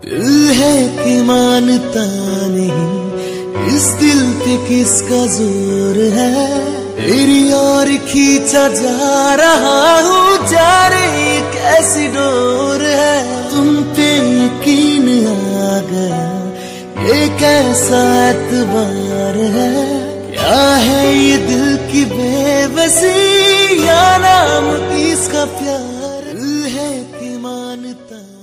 दिल है कि मानता नहीं, इस दिल पे किसका जोर है। तेरी ओर खींचा जा रहा हूँ, जाने कैसी डोर है। तुम पे यकीन आ गया, ये कैसा एतबार है। क्या है ये दिल की बेबसी, या नाम इसका प्यार। दिल है कि मानता